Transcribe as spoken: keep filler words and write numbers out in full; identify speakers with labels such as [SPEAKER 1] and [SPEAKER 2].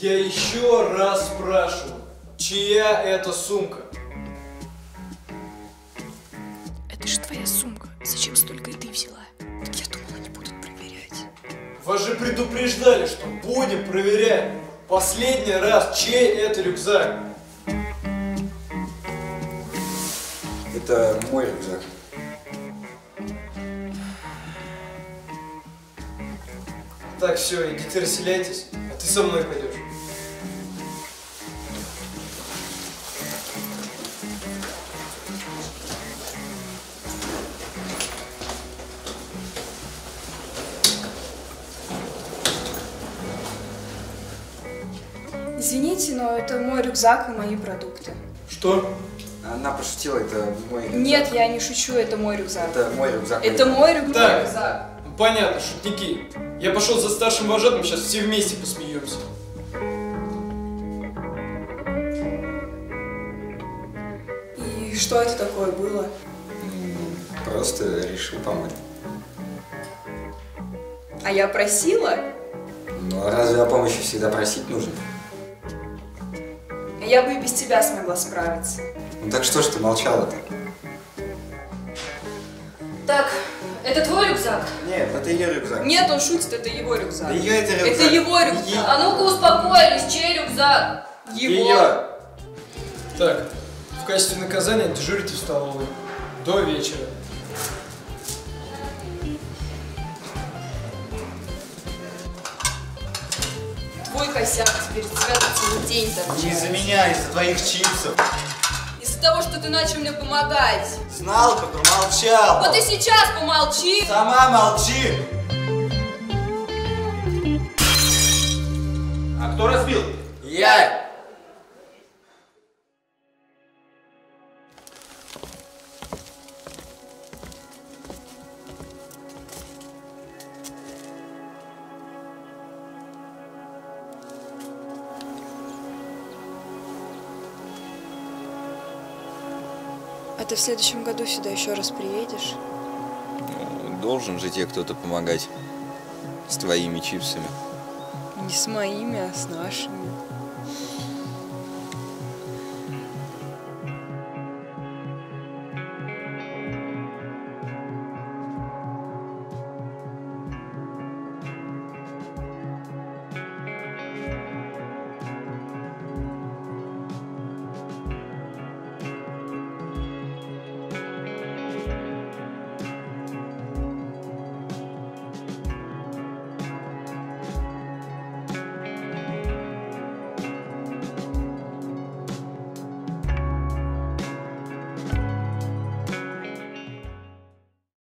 [SPEAKER 1] Я еще раз спрашиваю, чья это сумка?
[SPEAKER 2] Это же твоя сумка. Зачем столько еды взяла? Так я думала, не будут проверять.
[SPEAKER 1] Вас же предупреждали, что будем проверять. Последний раз, чей это рюкзак?
[SPEAKER 3] Это мой рюкзак.
[SPEAKER 1] Так, все, идите расселяйтесь, а ты со мной пойдешь.
[SPEAKER 4] Извините, но это мой рюкзак и мои продукты.
[SPEAKER 1] Что?
[SPEAKER 3] Она пошутила, это мой рюкзак.
[SPEAKER 4] Нет, я не шучу, это мой рюкзак.
[SPEAKER 3] Это мой рюкзак.
[SPEAKER 4] Это мой рюкзак.
[SPEAKER 1] Так, понятно, шутники. Я пошел за старшим вожатым, сейчас все вместе посмеемся.
[SPEAKER 4] И что это такое было?
[SPEAKER 3] Просто решил помочь.
[SPEAKER 4] А я просила?
[SPEAKER 3] Ну а разве о помощи всегда просить нужно?
[SPEAKER 4] Я бы и без тебя смогла справиться.
[SPEAKER 3] Ну так что ж ты молчала-то?
[SPEAKER 2] Так, это твой рюкзак?
[SPEAKER 3] Нет, это ее рюкзак.
[SPEAKER 4] Нет, он шутит, это его рюкзак.
[SPEAKER 3] Да ее это рюкзак.
[SPEAKER 4] Это его рюкзак.
[SPEAKER 2] А ну-ка успокоились, чей рюкзак?
[SPEAKER 4] Его.
[SPEAKER 3] Ее.
[SPEAKER 1] Так, в качестве наказания дежурите в столовой. До вечера.
[SPEAKER 4] Твой косяк, теперь тебя тут целый день торчать.
[SPEAKER 5] Не из-за меня, из-за твоих чипсов.
[SPEAKER 4] Из-за того, что ты начал мне помогать.
[SPEAKER 5] Знал бы, промолчал.
[SPEAKER 4] Вот и сейчас помолчи.
[SPEAKER 5] Сама молчи. А кто разбил?
[SPEAKER 3] Я.
[SPEAKER 4] А ты в следующем году сюда еще раз приедешь?
[SPEAKER 6] Ну, должен же тебе кто-то помогать с твоими чипсами.
[SPEAKER 4] Не с моими, а с нашими.